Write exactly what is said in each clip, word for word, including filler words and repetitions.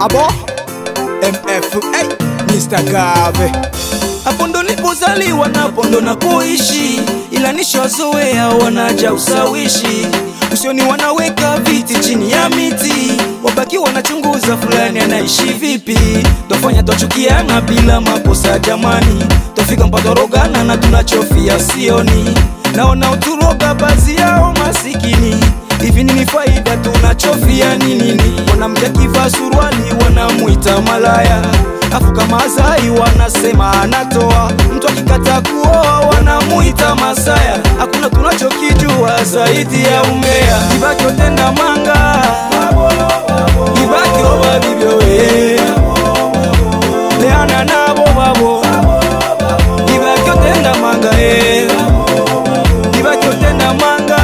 Abo M F A Mister Gave. Hapo ndo nilipozaliwa na hapo ndo napoishi, ila nishazoea wanaja usawishi. Usioni wanaweka viti chini ya miti, wabaki wanachunguza fulani anaishi vipi. Tofanya tuchukiana bila makosa jamani, tofika mpaka rogana na tunachofia sioni. Naona uturoga baadhi yao masikini, hivi nini faida tunachofia ni nini? Wanamja kivaa suruali wanamuita malaya, afu kama Azai wanasema anatoa. Mtu akikata kuoa wanamuita Masaya. Hakuna tunachokijua zaidi ya umbea. Ibaki otenda manga, ibaki oba bibyo we, leana nabo babo. Ibaki otenda manga e, ibaki otenda manga,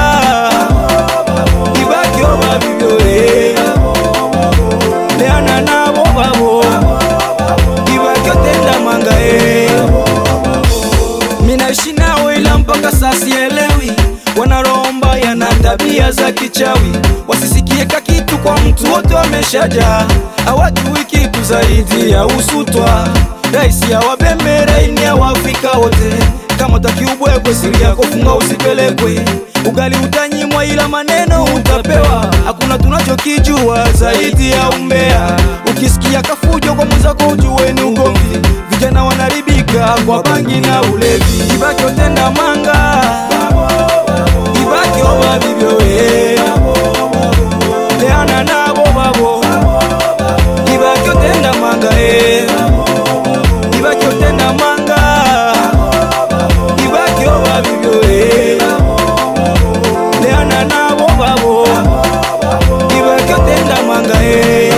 ibaki oba bibyo we, leana nabo babo. Minaishi nawe ila mpaka sasa sielewi, wanaromba yana tabia za kichawi. Wasisikie kakitu kwa mtu wote wameshaja, hawajui kitu zaidi ya usutwa. Raisi ya wabembere ini ya Waafrika wote, kama taki ubwekwe siri yako funga usipelekwe. Ugali utanyimwa ila maneno utapewa, hakuna tunachokijua zaidi ya umbea. Ukisikia kafujo kwa mwenzako ujue ni ugomvi, vijana wanaribika kwa bangi na ulevi. Ibaki otenda manga, ibaki oba bibyo we, leana nabo babo. Ibaki otenda manga e, ibaki otenda manga, ibaki oba bibyo we, leana nabo babo. Ibaki otenda manga e.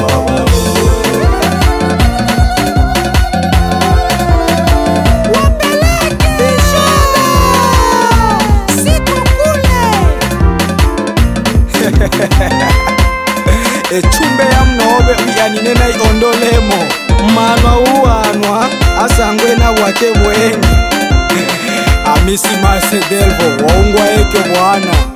Echumbe ya mnobe uyani nena iondolemo, manwa uwanwa asangwe na wake bwengi. Amisi Marse Delvo waungwa eke bwana.